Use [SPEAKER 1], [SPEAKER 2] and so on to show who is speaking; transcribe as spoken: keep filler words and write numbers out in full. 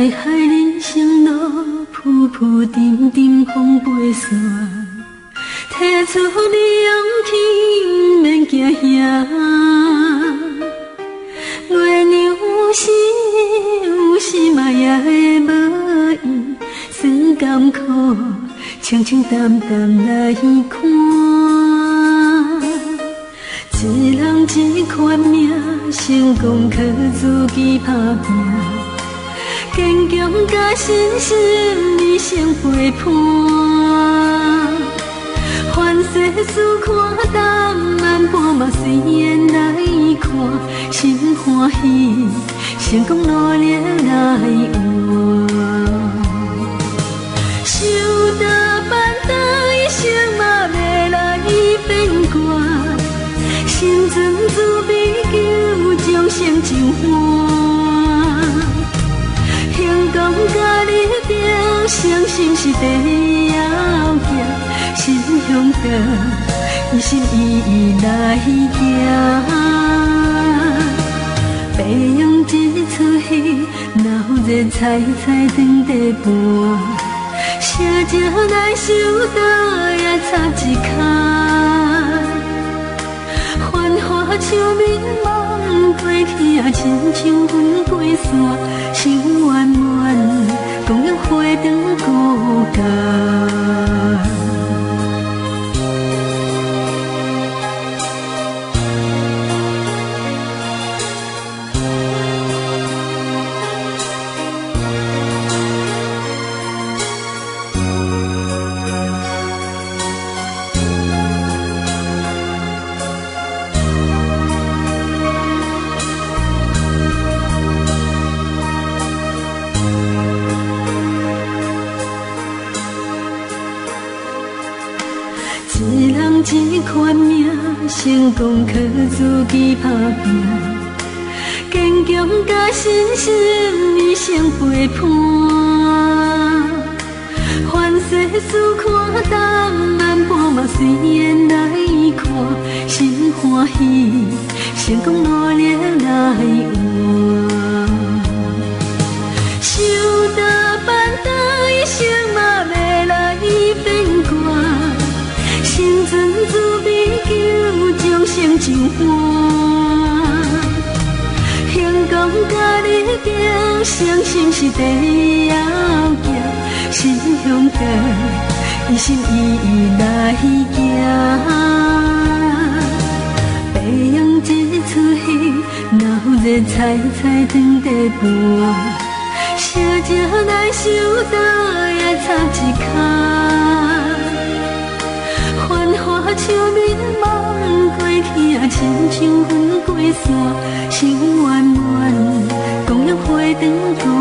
[SPEAKER 1] 海海人生路，浮浮沉沉风飞散，提出你勇气，免惊遐。月亮有时有时嘛也会无意，酸甘苦，清清淡淡来看。一人一款命，成功靠自己打拼。坚强甲信心，你先陪伴。凡世事看淡，慢半嘛随缘来看，心欢喜，成功努力来换。受打扮得一生嘛袂来变卦，心存慈悲求，众生就欢。行动甲力量，相信是第一要件。心向着一心一意来行。白羊一出戏，闹热菜菜长地盘。写这来受到也插一跤。繁华像迷茫，过去啊亲像云过山，想圆满，共样花灯孤单。一人一款命，成功靠自己打拼。坚强甲信心，你先陪伴。凡世事看淡，慢半嘛随缘来看，心欢喜，成功努力来换。受打扮得一生嘛袂来变卦。心存慈悲求，众生就欢。行动甲力量，相信是第一要件。心向着一心一意来行。白羊一出戏，闹热菜菜长地盘。写这来受到也插一跤。繁华像迷茫，过去啊亲像云过山，想圆满，共样花灯。